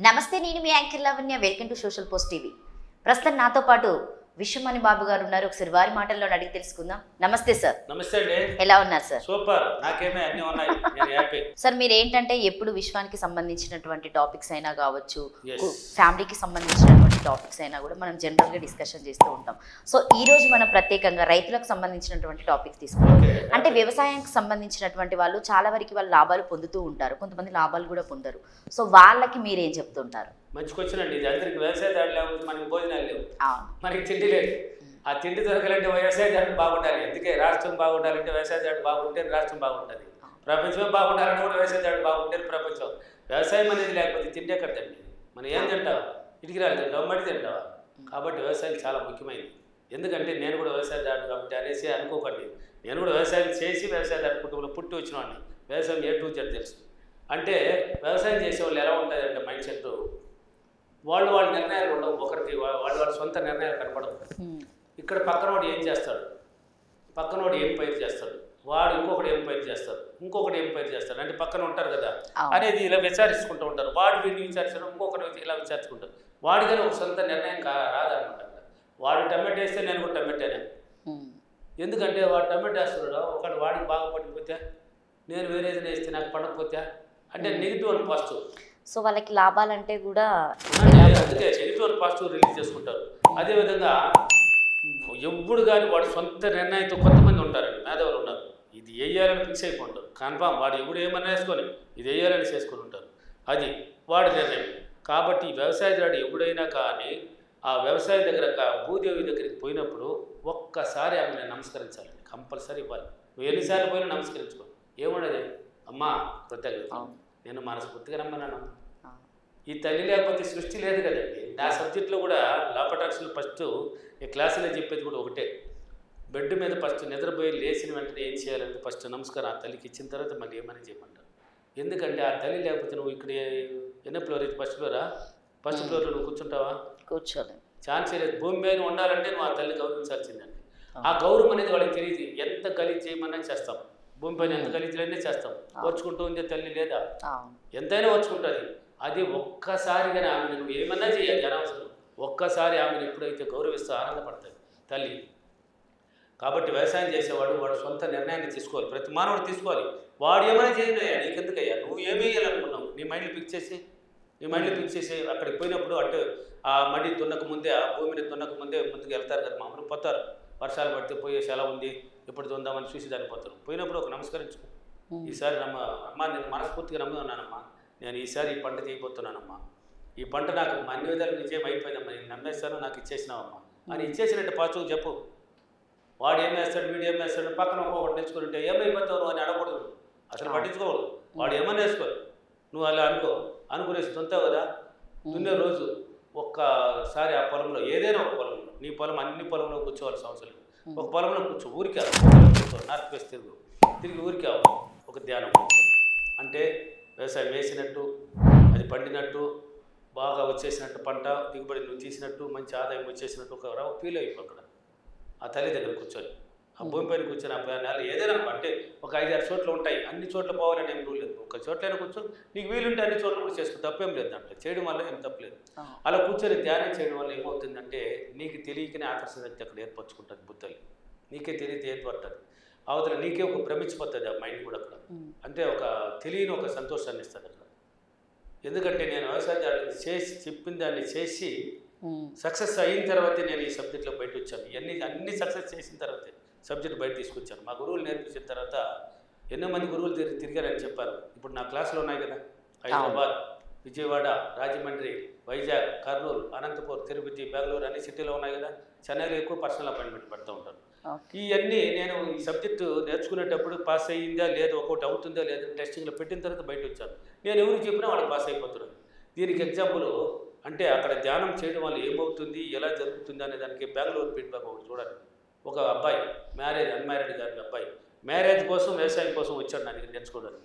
నమస్తే, నేను మీ anchor Lavanya. Welcome to social post TV. ప్రస్తుతం నాతో పాటు విశ్వమణి బాబు గారు ఉన్నారు. ఒకసారి వారి మాటల్లో అడిగి తెలుసుకుందాం. నమస్తే సార్. నమస్తే అండి. ఎలా ఉన్నారు సార్? సూపర్. నాకేమే అన్ని ఉన్నాయి, నేను హ్యాపీ. సార్, మీరు ఏంటంటే ఎప్పుడు విశ్వానికి సంబంధించినటువంటి టాపిక్స్ అయినా కావచ్చు, Yes. ఫ్యామిలీకి సంబంధించినటువంటి టాపిక్స్ అయినా కూడా మనం జనరల్గా డిస్కషన్ చేస్తూ ఉంటాం. సో ఈ రోజు మనం ప్రత్యేకంగా రైతులకు సంబంధించినటువంటి టాపిక్స్ తీసుకుంటాం. Okay. అంటే వ్యవసాయానికి సంబంధించినటువంటి వాళ్ళు చాలా వరకు వాళ్ళు లాభాలు పొందుతూ ఉంటారు, కొంతమంది లాభాలు కూడా పొందరు. సో వాళ్ళకి మీరేం చెప్తుంటారు? మంచి క్వశ్చన్ అండి. ఇది అందరికి వ్యవసాయదారులు లేకపోతే మనకి భోజనాలు లేవు, అవును. మనకి తిండి లేదు. ఆ తిండి దొరకాలంటే వ్యవసాయదారుడు బాగుండాలి. అందుకే రాష్ట్రం బాగుండాలంటే వ్యవసాయదారుడు బాగుంటే రాష్ట్రం బాగుంటుంది. ప్రపంచం బాగుండాలంటే కూడా వ్యవసాయదారుడు బాగుంటే ప్రపంచం. వ్యవసాయం అనేది లేకపోతే తిండి ఎక్కడండి? మనం ఏం తింటావు? ఇటుకిరాలు తింటావు, మడి తింటావా? కాబట్టి వ్యవసాయం చాలా ముఖ్యమైనది. ఎందుకంటే నేను కూడా వ్యవసాయదారుడు కాబట్టి అనేసి అనుకోకండి. నేను కూడా వ్యవసాయం చేసి వ్యవసాయదారు కుటుంబంలో పుట్టి వచ్చిన వాడిని. వ్యవసాయం ఏ టు జెడ్ తెలుసు. అంటే వ్యవసాయం చేసే వాళ్ళు ఎలా ఉంటుందంటే మైండ్ సెట్, వాళ్ళ నిర్ణయాలు ఉండవు. ఒకరికి వాళ్ళ సొంత నిర్ణయాలు కనపడవు. ఇక్కడ పక్కనోడు ఏం చేస్తాడు, పక్కనోడు ఏం పైరు చేస్తాడు, వాడు ఇంకొకటి ఏం పైరు చేస్తాడు, ఇంకొకటి ఏం పైరు చేస్తాడు, అంటే పక్కన ఉంటారు కదా అనేది ఇలా విచారించుకుంటూ ఉంటారు. వాడు వీడిని విచారించడం, ఇంకొకటి ఇలా విచారించుకుంటారు. వాడికని ఒక సొంత నిర్ణయం రాదనమాట. వాడు టమాటో వేస్తే నేను కూడా టమాటానే. ఎందుకంటే వాడు టమాటో వేస్తున్నాడు, ఒకటి వాడికి బాగా పడిపోతే నేను వేరేది వేస్తే నాకు పడకపోతే అంటే నెగిటివ్ అని పాజిటివ్. సో వాళ్ళకి లాభాలంటే కూడా అందుకే నెగిటివ్ అని పాజిటివ్ రిలీజ్ చేసుకుంటారు. అదేవిధంగా ఎప్పుడు కానీ వాడు సొంత నిర్ణయంతో కొంతమంది ఉంటారండి, మేధావులు ఉన్నారు. ఇది వేయాలని ఫిక్స్ అయిపోతారు. కన్ఫామ్ వాడు ఎప్పుడు ఏమన్నా వేసుకొని ఇది వేయాలని చేసుకొని ఉంటారు. అది వాడి నిర్ణయం. కాబట్టి వ్యవసాయదారుడు ఎప్పుడైనా కానీ ఆ వ్యవసాయ దగ్గర భూదేవి దగ్గరికి పోయినప్పుడు ఒక్కసారి ఆమెను నమస్కరించాలండి. కంపల్సరీ ఇవ్వాలి. నువ్వు ఎన్నిసార్లు పోయినా నమస్కరించుకో. ఏముండదు, అమ్మా కృతజ్ఞత, నేను మనస్ఫూర్తిగా నమ్మన్నాను. ఈ తల్లి లేకపోతే సృష్టి లేదు కదండి. నా సబ్జెక్ట్లో కూడా లాపటాక్స్లో ఫస్ట్ ఈ క్లాసులో చెప్పేది కూడా ఒకటే. బెడ్ మీద ఫస్ట్ నిద్రపోయి లేచిన వెంటనే ఏం చేయాలంటే ఫస్ట్ నమస్కారం ఆ తల్లికి ఇచ్చిన తర్వాత మళ్ళీ ఏమని చెప్పమంటారు. ఎందుకంటే ఆ తల్లి లేకపోతే నువ్వు ఇక్కడ ఎన్న ఫ్లోర్ అయితే ఫస్ట్ ఫ్లోరా? ఫస్ట్ ఫ్లోర్లో నువ్వు కూర్చుంటావా? కూర్చోలేదు. ఛాన్స్ లేదు. భూమి మీద ఉండాలంటే నువ్వు ఆ తల్లి గౌరవించాల్సిందండి. ఆ గౌరవం అనేది వాళ్ళకి తెలియదు. ఎంత గలీజ్ చేయమన్నా చేస్తాం, భూమి పైన ఎంత గలీజులైనా చేస్తాం. ఓర్చుకుంటూ ఉండే తల్లి లేదా? ఎంతైనా ఓర్చుకుంటుంది. అది ఒక్కసారిగా ఆమెను నువ్వు ఏమన్నా చేయాలి అనవసరం. ఒక్కసారి ఆమెను ఎప్పుడైతే గౌరవిస్తూ ఆనందపడుతుంది తల్లి. కాబట్టి వ్యవసాయం చేసేవాడు వాడు సొంత నిర్ణయాన్ని తీసుకోవాలి. ప్రతి మానవుడు తీసుకోవాలి. వాడు ఏమైనా చేయనయ్యా, నీకెందుకయ్యా, నువ్వు ఏమి వేయాలనుకున్నావు నీ మైండ్లో ఫిక్స్ చేసి అక్కడికి పోయినప్పుడు అటు ఆ మడి దున్నక ముందే, ఆ భూమిని దున్నక ముందే ముందుకు వెళ్తారు కదా, మామూలు పోతారు. వర్షాలు పడితే పోయేసి ఎలా ఉంది ఎప్పుడు దుందామని చూసి దానిపోతారు. పోయినప్పుడు ఒక నమస్కరించుకో. ఈసారి అమ్మా నేను మనస్ఫూర్తిగా నమ్ముతున్నానమ్మా, నేను ఈసారి ఈ పంట చేయబోతున్నానమ్మా, ఈ పంట నాకు అన్ని విధాలు నిజం అయిపోయిందమ్మా, నేను నమ్మేస్తాను, నాకు ఇచ్చేసినావమ్మా అని ఇచ్చేసినట్టు పాచుకు చెప్పు. వాడు ఏం వేస్తాడు, వీడు ఏం వేస్తాడు, పక్కన ఒక్కొక్కటి నేర్చుకుంటే ఏమైపోతావు నువ్వు అని అడగకూడదు. అసలు పట్టించుకోకూడదు. వాడు ఏమన్నా వేసుకోవాలి, నువ్వు అలా అనుకునేసి దుంతావు కదా. దున్నే రోజు ఒక్కసారి ఆ పొలంలో, ఏదైనా ఒక పొలంలో, నీ పొలం అన్ని పొలంలో కూర్చోవాల్సిన అవసరం లేదు. ఒక పొలంలో కూర్చో, ఊరికే కూర్చో, నార్త్ వెస్ట్ తిరిగి ఊరికే ఒక ధ్యానం అంటే వ్యవసాయం వేసినట్టు, అది పండినట్టు, బాగా వచ్చేసినట్టు, పంట దిగుబడి నువ్వు తీసినట్టు, మంచి ఆదాయం వచ్చేసినట్టు ఒక ఫీల్ అయిపో. అక్కడ ఆ తల్లి దగ్గర కూర్చొని, ఆ భూమి పైన కూర్చొని, ఆ నెల ఏదైనా అంటే ఒక 5-6 చోట్ల ఉంటాయి. అన్ని చోట్ల పోవాలని ఏం రూల్ లేదు. ఒక చోట్లైనా కూర్చొని నీకు వీలుంటే అన్ని చోట్ల కూడా చేసుకో, తప్పేం లేదు. దాంట్లో చేయడం వల్ల ఏం తప్పలేదు. అలా కూర్చొని ధ్యానం చేయడం వల్ల ఏమవుతుందంటే నీకు తెలియకనే ఆకర్షణ శక్తి అక్కడ ఏర్పరచుకుంటుంది. బుద్ధులు నీకే తెలియదు ఏర్పడుతుంది. అవతల నీకే ఒక భ్రమించిపోతుంది ఆ మైండ్ కూడా అక్కడ. అంటే ఒక తెలియని ఒక సంతోషాన్ని ఇస్తుంది అక్కడ. ఎందుకంటే నేను వ్యవసాయదారులు చేసి చెప్పిన దాన్ని చేసి సక్సెస్ అయిన తర్వాతే నేను ఈ సబ్జెక్ట్లో బయట వచ్చాను. అన్ని సక్సెస్ చేసిన తర్వాతే సబ్జెక్ట్ బయట తీసుకొచ్చాను. మా గురువులు నేర్పించిన తర్వాత ఎన్నో మంది గురువులు తిరిగారని చెప్పారు. ఇప్పుడు నా క్లాసులో ఉన్నాయి కదా, హైదరాబాద్, విజయవాడ, రాజమండ్రి, వైజాగ్, కర్నూలు, అనంతపూర్, తిరుపతి, బెంగళూరు అన్ని సిటీలో ఉన్నాయి కదా. చెన్నైలో ఎక్కువ పర్సనల్ అపాయింట్మెంట్ పెడుతూ ఉంటాను. ఇవన్నీ నేను ఈ సబ్జెక్టు నేర్చుకునేటప్పుడు పాస్ అయ్యిందా లేదు, ఒక్కొక్కటి అవుతుందా లేదు టెస్టింగ్లో పెట్టిన తర్వాత బయట వచ్చాను. నేను ఎవరికి చెప్పినా వాళ్ళకి పాస్ అయిపోతున్నాను. దీనికి ఎగ్జాంపుల్ అంటే అక్కడ ధ్యానం చేయడం వల్ల ఏమవుతుంది, ఎలా జరుగుతుంది అనే దానికి బెంగళూరు ఫీడ్బ్యాక్ ఒకటి చూడండి. ఒక అబ్బాయి అన్మ్యారీడ్ గారి అబ్బాయి మ్యారేజ్ కోసం వ్యవసాయం కోసం వచ్చాడు నా దగ్గర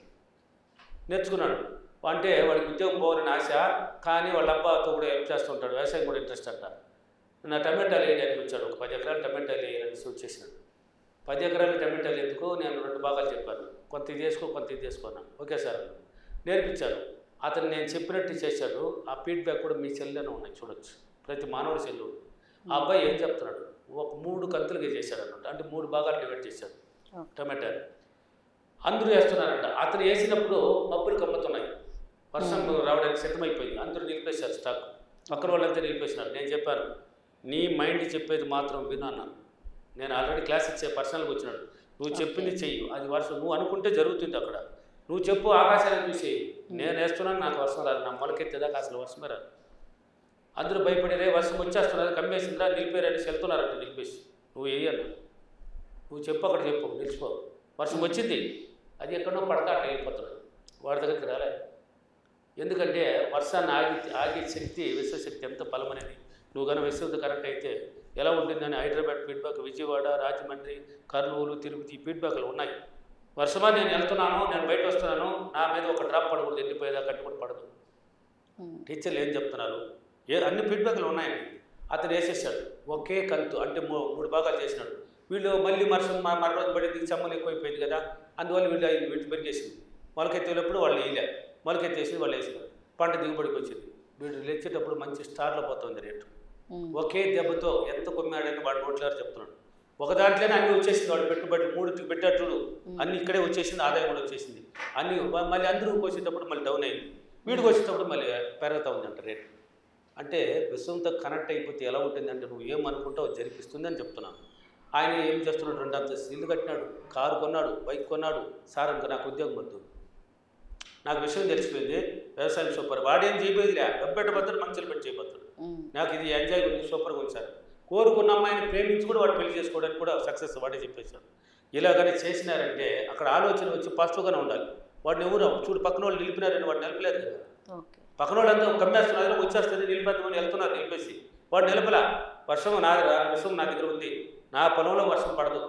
నేర్చుకున్నాడు. అంటే వాడికి ఉద్యోగం పోవాలని ఆశ, కానీ వాళ్ళ అబ్బాతో కూడా హెల్ప్ చేస్తూ ఉంటాడు. వ్యవసాయం కూడా ఇంట్రెస్ట్ అంట. నా టమాటాలు వేయడానికి వచ్చాడు. ఒక 10 ఎకరాలు టమాటాలు వేయాలని వచ్చేసినాడు. 10 ఎకరాలు టమాటాలు ఎందుకు నేను 2 భాగాలు చెప్పాను. కొంత ఇది చేసుకో, కొంత ఇది చేసుకున్నాను. ఓకే సార్ నేర్పించాను. అతను నేను చెప్పినట్టు చేశాడు. ఆ ఫీడ్బ్యాక్ కూడా మీ సెల్లోనే ఉన్నాయి, చూడొచ్చు. ప్రతి మానవుడి సెల్లు. ఆ అబ్బాయి ఏం చెప్తున్నాడు, ఒక 3 కంతులుగా చేశాడు అన్నమాట. అంటే 3 భాగాలు డివైడ్ చేశాడు టమాటాలు. అందరూ వేస్తున్నారంట. అతను వేసినప్పుడు మబ్బులు కమ్ముతున్నాయి, వర్షం రావడానికి సిద్ధమైపోయింది. అందరూ నిలిపేశారు స్టాక్. పక్కన వాళ్ళంతా నిలిపేసినారు. నేను చెప్పాను, నీ మైండ్ చెప్పేది మాత్రం విను అన్నాను. నేను ఆల్రెడీ క్లాస్ ఇచ్చే పర్సనల్గా వచ్చినాడు. నువ్వు చెప్పింది చెయ్యి, అది వర్షం నువ్వు అనుకుంటే జరుగుతుంది. అక్కడ నువ్వు చెప్పు, ఆకాశాన్ని చూసి నేను వేస్తున్నాను, నాకు వర్షం రాదు, నా మొలకెత్తేదాకా అసలు వర్షమే రాదు. అందరూ భయపడేరే వర్షం వచ్చేస్తున్నారు, కమ్మేసిందిరా, నిలిపేరని వెళ్తున్నారంట. నిలిపేసి నువ్వు వేయను, నువ్వు చెప్పు, అక్కడ చెప్పు, నిలిచిపో. వర్షం వచ్చింది, అది ఎక్కడో పడతా అట్లా వెళ్ళిపోతున్నాడు. వాడి దగ్గరికి రాలే. ఎందుకంటే వర్షాన్ని ఆగే శక్తి, విశ్వశక్తి ఎంత బలమనేది. నువ్వు కానీ విశ్వత కరెక్ట్ అయితే ఎలా ఉంటుందని హైదరాబాద్ ఫీడ్బ్యాక్, విజయవాడ, రాజమండ్రి, కర్నూలు, తిరుపతి ఫీడ్బ్యాక్లు ఉన్నాయి. వర్షమా నేను వెళ్తున్నాను, నేను బయట వస్తున్నాను, నా మీద ఒక డ్రాప్ పడకూడదు, వెళ్ళిపోయేదా కట్టి కూడా పడదు. టీచర్లు ఏం చెప్తున్నారు, అన్ని ఫీడ్బ్యాక్లు ఉన్నాయండి. అతను వేసేసాడు ఒకే కంతు, అంటే 3 భాగాలు చేసినాడు. వీళ్ళు మళ్ళీ మరోజు పడింది, చెమ్మలు ఎక్కువైపోయింది కదా, అందువల్ల వీళ్ళు పెరిగేసింది. మొలకెత్తేటప్పుడు వాళ్ళు వేయలే, మొలకెత్తేసింది వాళ్ళు వేసినారు. పంట దిగుబడికి వచ్చింది. వీళ్ళు లేచేటప్పుడు మంచి స్టార్లో పోతుంది రేటు. ఒకే దెబ్బతో ఎంత కొమ్మాడని వాడు నోట్లేరు చెప్తున్నాడు. ఒక దాంట్లోనే అన్నీ వచ్చేసింది. వాడు పెట్టుబడి 3 పెట్టేటప్పుడు అన్నీ ఇక్కడే వచ్చేసింది, ఆదాయం కూడా వచ్చేసింది. అన్నీ మళ్ళీ అందరూ కోసేటప్పుడు మళ్ళీ డౌన్ అయింది. వీడికి వచ్చేటప్పుడు మళ్ళీ పెరుగుతూ ఉందంట రేటు. అంటే విశ్వంతో కనెక్ట్ అయిపోతే ఎలా ఉంటుందంటే నువ్వు ఏమనుకుంటావు జరిపిస్తుంది అని చెప్తున్నాను. ఆయన ఏం చేస్తున్నాడు, 2 అంతస్తులు ఇల్లు కట్టినాడు, కారు కొన్నాడు, బైక్ కొన్నాడు. సార్ ఇంకా నాకు ఉద్యోగం వద్దు, నాకు విషయం తెలిసిపోయింది, వ్యవసాయం సూపర్. వాడేం చేయబోయేదిలే, డబ్బెట్టబద్దాడు, మంచులు పెట్టి చేయబోతాడు. నాకు ఇది ఎంజాయ్ ఉంది, సూపర్గా ఉంది సార్. కోరుకున్న అమ్మాయిని ప్రేమించి కూడా వాడు పెళ్లి చేసుకోవడానికి కూడా సక్సెస్ వాడే చెప్పేశాడు. ఇలాగనే చేసినారంటే అక్కడ ఆలోచన వచ్చి పాజిటివ్గానే ఉండాలి. వాడిని ఎవరు చూడు, పక్కన వాళ్ళు నిలిపినారని వాడు నిలపలేదు కదా. పక్కన వాళ్ళంతా కమ్మేస్తున్నారు, వచ్చేస్తుంది, నిలిపేద్దామని వెళ్తున్నారు, నిలిపేసి వాడు నిలపలా. వర్షం విషయం నా దగ్గర ఉంది, నా పొలంలో వర్షం పడదు,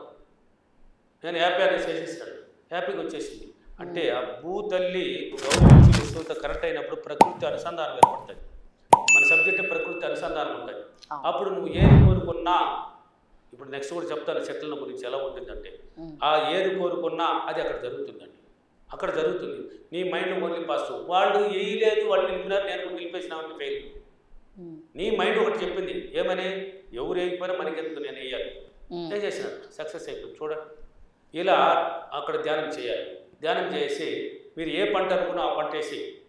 నేను హ్యాపీ అనేది చేసేస్తాడు. హ్యాపీగా వచ్చేసింది. అంటే ఆ భూతల్లి గౌరవించి విశ్వంతో కరెక్ట్ అయినప్పుడు ప్రకృతి అనుసంధానం ఏర్పడుతుంది. మన సబ్జెక్ట్ ప్రకృతి అనుసంధానం ఉంటుంది. అప్పుడు నువ్వు ఏది కోరుకున్నా, ఇప్పుడు నెక్స్ట్ కూడా చెప్తాను చెట్ల గురించి ఎలా ఉంటుందంటే, ఆ ఏది కోరుకున్నా అది అక్కడ జరుగుతుందండి. అక్కడ జరుగుతుంది. నీ మైండ్ ఓన్లీ పాజిటివ్. వాళ్ళు వేయలేదు, వాళ్ళు నిలిపినారు, నేను నిలిపేసినామని ఫెయిల్. నీ మైండ్ ఒకటి చెప్పింది, ఏమని, ఎవరు వేయకపోయినా మనకి ఎందుకు, నేను వేయాలి. ఏం చేసినాడు, సక్సెస్ అయిపోయింది. చూడండి, ఇలా అక్కడ ధ్యానం చేయాలి. ధ్యానం చేసి మీరు ఏ పంట అనుకున్నా ఆ పంట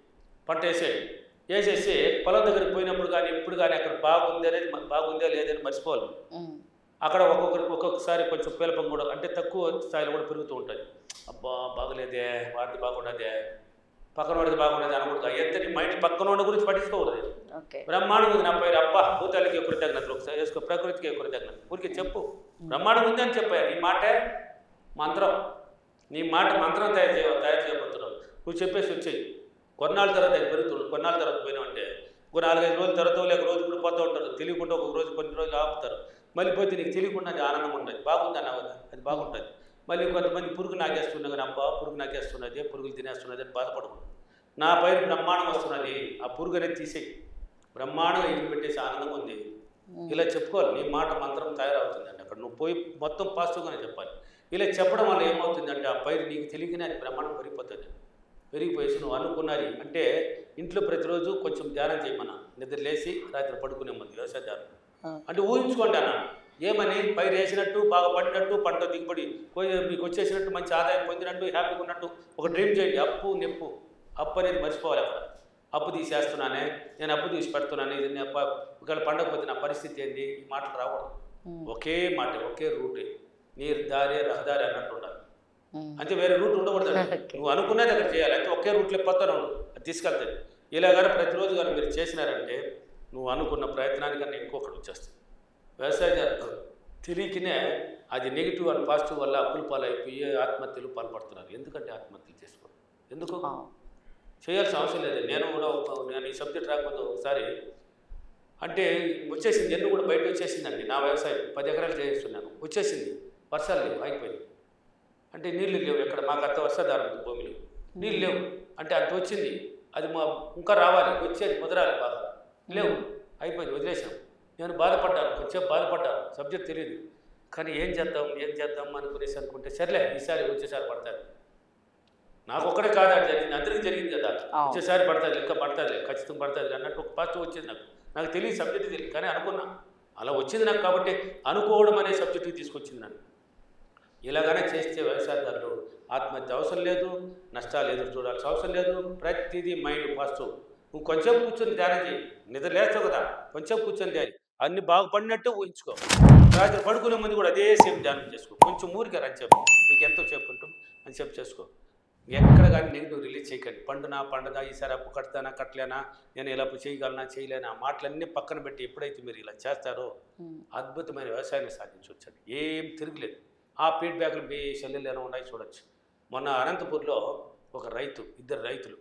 వేసేసి పొలం దగ్గరికి పోయినప్పుడు కానీ ఎప్పుడు కానీ అక్కడ బాగుందే లేదని మర్చిపోవాలి. అక్కడ ఒక్కొక్కసారి కొంచెం పేలపం కూడా, అంటే తక్కువ స్థాయిలో కూడా పెరుగుతూ ఉంటుంది. అబ్బా బాగలేదే, వాడిది బాగున్నదే, పక్కన వాడిది బాగున్నది అనకూడదు. ఎంత మైండ్ పక్కన వాడి గురించి పట్టించుకోకూడదు. బ్రహ్మాండం ఉంది నా పైరు, అబ్బా భూతాలకి కృతజ్ఞతలు, ఒకసారి వేసుకో, ప్రకృతికి కృతజ్ఞత, ఊరికి చెప్పు. బ్రహ్మాండం ఉంది అని చెప్పారు. నీ మాటే మంత్రం, నీ మాట మంత్రం తయారు చేయబోతున్నావు. నువ్వు చెప్పేసి వచ్చేయి. కొన్నాళ్ళ తర్వాత అది పెరుగుతుంది. కొన్నాళ్ళ తర్వాత పోయినావంటే 4-5 రోజుల తర్వాత లేక రోజు కూడా పోతూ ఉంటారు. తెలియకుండా ఒక రోజు కొన్ని రోజులు ఆపుతారు. మళ్ళీ పోతే నీకు తెలియకుండా అది ఆనందంగా ఉంటుంది. బాగుంది అన్నావు కదా, అది బాగుంటుంది. మళ్ళీ కొంతమంది పురుగు నాకేస్తున్నా కానీ, అబ్బా పురుగు నాకేస్తున్నది, పురుగులు తినేస్తున్నది అని బాధపడకూడదు. నా పైన బ్రహ్మాండం వస్తున్నది, ఆ పురుగు అనేది తీసేయి, బ్రహ్మాండంగా ఎగిరి పెట్టేసి ఆనందంగా ఉంది, ఇలా చెప్పుకోవాలి. నీ మాట మంత్రం తయారవుతుందండి. అక్కడ నువ్వు పోయి మొత్తం పాజిటివ్గానే చెప్పాలి. ఇలా చెప్పడం వల్ల ఏమవుతుందంటే ఆ పైరు నీకు తెలియకనే అది బ్రహ్మాండం పెరిగిపోతుంది. పెరిగిపోయేసి నువ్వు అనుకున్నది అంటే ఇంట్లో ప్రతిరోజు కొంచెం ధ్యానం చేయమన్నా, నిద్ర లేచి రాత్రి పడుకునే ముందు వ్యవసాయ ధ్యానం అంటే ఊహించుకోండి అన్న. ఏమని, పైరు వేసినట్టు, బాగా పడినట్టు, పంట దిగుబడి మీకు వచ్చేసినట్టు, మంచి ఆదాయం పొందినట్టు, హ్యాపీగా ఉన్నట్టు ఒక డ్రీమ్ చేయండి. అప్పు నెప్పు, అప్పు అనేది మర్చిపోవాలి. అక్కడ అప్పు తీసేస్తున్నానే, నేను అప్పు తీసి పెడుతున్నాను, ఇది ఒకవేళ పండగ పోతే నా పరిస్థితి ఏంది, ఈ మాటలు రావడం. ఒకే మాట, ఒకే రూటే, నీరు దారి రహదారి అన్నట్టు ఉండాలి. అంటే వేరే రూట్ ఉండకూడదు. నువ్వు అనుకున్నది అక్కడ చేయాలి. అంటే ఒకే రూట్లో పోతాను, అది తీసుకెళ్తుంది. ఇలాగ ప్రతిరోజు కానీ మీరు చేసినారంటే నువ్వు అనుకున్న ప్రయత్నానికన్నా ఇంకొకటి వచ్చేస్తుంది. వ్యవసాయదారులు తెలియకనే అది నెగిటివ్ అండ్ పాజిటివ్ వల్ల అప్పులు పాలైపోయి ఆత్మహత్యలు పాల్పడుతున్నారు. ఎందుకంటే ఆత్మహత్యలు చేసుకోవడం ఎందుకు చేయాల్సిన అవసరం లేదు. నేను ఈ సబ్జెక్ట్ రాకపోతే ఒకసారి అంటే వచ్చేసింది, ఎన్ను కూడా బయట వచ్చేసిందండి. నా వ్యవసాయం 10 ఎకరాలు చేస్తున్నాను, వచ్చేసింది, వర్షాలు లేవు, అయిపోయింది. అంటే నీళ్ళు లేవు, ఎక్కడ మాకు అంత వర్షాధారం భూమిలో నీళ్ళు లేవు. అంటే అంత వచ్చింది, అది ఇంకా రావాలి, వచ్చేది ముదరాలి, బాగా లేవు, అయిపోయింది, వదిలేసాం. నేను బాధపడ్డాను, కొంచెం బాధపడ్డాను, సబ్జెక్ట్ తెలియదు. కానీ ఏం చేద్దాం అనుకునేసి అనుకుంటే సర్లే ఈసారి వచ్చేసారి పడతాను. నాకు ఒక్కడే కాదు అది జరిగింది, అందరికీ జరిగింది కదా. వచ్చేసారి పడుతుంది లెక్క పడుతుంది ఖచ్చితంగా పడుతుంది అన్నట్టు ఒక పాజిటివ్ వచ్చింది నాకు తెలియదు, సబ్జెక్ట్ తెలియదు, కానీ అనుకున్నా అలా వచ్చింది నాకు. కాబట్టి అనుకోవడం అనే సబ్జెక్ట్కి తీసుకొచ్చింది నన్ను. ఇలాగనే చేస్తే వ్యవసాయదారులు ఆత్మహత్య అవసరం లేదు, నష్టాలు ఎదురు చూడాల్సిన అవసరం లేదు. ప్రతిదీ మైండ్ పాజిటివ్. నువ్వు కొంచెం కూర్చొని ధ్యానం చేయి, నిద్ర లేస్తావు కదా, కొంచెం కూర్చొని ధ్యానం, అన్ని బాగుపడినట్టు ఊహించుకో. రాత్రి పడుకునే ముందు కూడా అదే సేమ్ ధ్యానం చేసుకో. కొంచెం ఊరికే రని చెప్పు, నీకు ఎంతో చెప్పుకుంటాం అని చెప్పి చేసుకో. ఎక్కడ కానీ నెగిటివ్ రిలీజ్ చేయకండి. పండుదా ఈసారి అప్పు కడతానా కట్టలేనా, నేను ఇలా చేయగలనా చేయలేనా, మాటలన్నీ పక్కన పెట్టి ఎప్పుడైతే మీరు ఇలా చేస్తారో అద్భుతమైన వ్యవసాయాన్ని సాధించవచ్చండి. ఏం తిరగలేదు. ఆ ఫీడ్బ్యాక్లు మీ సెల్లెలు ఉన్నాయి చూడొచ్చు. మొన్న అనంతపూర్లో ఒక ఇద్దరు రైతులు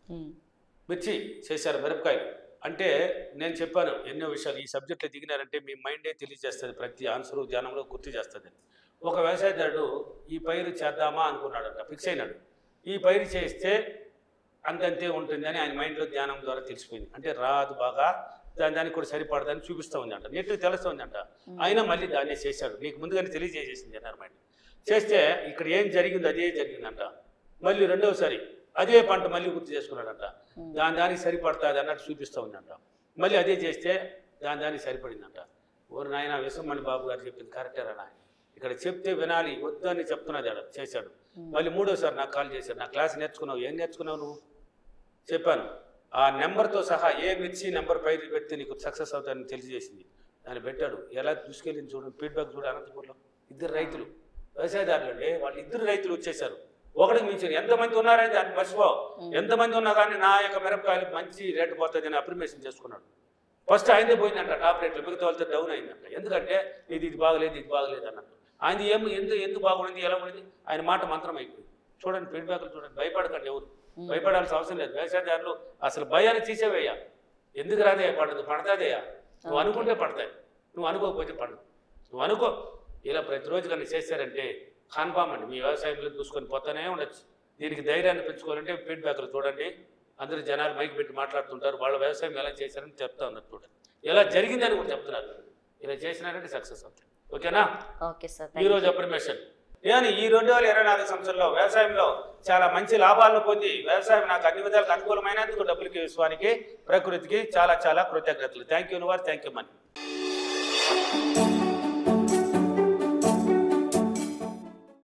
మిర్చి చేశారు, మిరపకాయలు. అంటే నేను చెప్పాను ఎన్నో విషయాలు, ఈ సబ్జెక్టులో దిగినారంటే మీ మైండే తెలియజేస్తుంది, ప్రతి ఆన్సరు ధ్యానంలో గుర్తు చేస్తుంది. ఒక వ్యవసాయదారుడు ఈ పైరు చేద్దామా అనుకున్నాడంట, ఫిక్స్ అయినాడు. ఈ పైరు చేస్తే అంతంతే ఉంటుంది అని ఆయన మైండ్లో ధ్యానం ద్వారా తెలిసిపోయింది. అంటే రాదు బాగా, దానికి కూడా సరిపడదని చూపిస్తూ ఉందంట, నీట్గా తెలుస్తూ ఉందంట. అయినా మళ్ళీ దాన్నే చేశాడు. నీకు ముందుగానే తెలియజేసేసింది అన్నారు మైండ్. చేస్తే ఇక్కడ ఏం జరిగిందో అదే జరిగిందంట. మళ్ళీ రెండవసారి అదే పంట మళ్ళీ గుర్తు చేసుకున్నాడంట. దానికి సరిపడుతుంది అన్నట్టు చూపిస్తూ ఉందంట. మళ్ళీ అదే చేస్తే దానికి సరిపడిందంట. ఓరు నాయన విశ్వమణి బాబు గారు చెప్పింది కరెక్టేరా నాయన, ఇక్కడ చెప్తే వినాలి, వద్దు అని చెప్తున్నది చేశాడు. మళ్ళీ మూడోసారి నాకు కాల్ చేశాడు, నా క్లాస్ నేర్చుకున్నావు, ఏం నేర్చుకున్నావు నువ్వు చెప్పాను. ఆ నెంబర్తో సహా ఏ మిర్చి నెంబర్ పైరు పెడితే నీకు సక్సెస్ అవుతాయని తెలియజేసింది. దాన్ని పెట్టాడు. ఎలా తీసుకెళ్ళింది చూడండి, ఫీడ్బ్యాక్ చూడు. అనంతపూర్లో ఇద్దరు రైతులు వ్యవసాయదారులు అండి, వాళ్ళు ఇద్దరు రైతులు వచ్చేసారు. ఒకటికి మించి ఎంతమంది ఉన్నారని దాన్ని మర్చిపో. ఎంతమంది ఉన్నా కానీ నా యొక్క మిరపకాయలు మంచి రేటు పోతుంది అని అప్రిమేషన్ చేసుకున్నాడు. ఫస్ట్ ఆయనదే పోయిందంట టాప్ రేట్లు, మిగతా వాళ్ళతో డౌన్ అయిందంట. ఎందుకంటే ఇది బాగలేదు అన్నట్టు. ఆయన ఎందుకు బాగుంది ఎలా ఉంది, ఆయన మాట మంత్రం అయిపోయింది. చూడండి ఫీడ్బ్యాక్లు చూడండి. భయపడకండి, ఎవరు భయపడాల్సిన అవసరం లేదు. వ్యవసాయదారులు అసలు భయాన్ని తీసేవేయ్యా. ఎందుకు రాదే పడతాదేయా. నువ్వు అనుకుంటే పడతాయి, నువ్వు అనుకోకపోతే పడదు. నువ్వు అనుకో. ఇలా ప్రతిరోజు కానీ చేశారంటే కన్ఫామ్ అండి, మీ వ్యవసాయంలో చూసుకొని పోతానే ఉండొచ్చు. దీనికి ధైర్యాన్ని పెంచుకోవాలంటే ఫీడ్బ్యాక్లు చూడండి. అందరూ జనాలు మైక్ పెట్టి మాట్లాడుతుంటారు, వాళ్ళ వ్యవసాయం ఎలా చేశారని చెప్తా ఉన్నారు. చూడండి ఎలా జరిగిందని కూడా చెప్తున్నారు. ఇలా చేసినారంటే సక్సెస్ అవుతుంది. ఓకేనా? Okay sir. ఈరోజు అప్రిమేషన్ నేను ఈ 2024 సంవత్సరంలో వ్యవసాయంలో చాలా మంచి లాభాలను పొంది, వ్యవసాయం నాకు అన్ని విధాలకు అనుకూలమైనందుకు డబ్బులకి, విశ్వానికి, ప్రకృతికి చాలా చాలా కృతజ్ఞతలు. Thank you. Thank you money.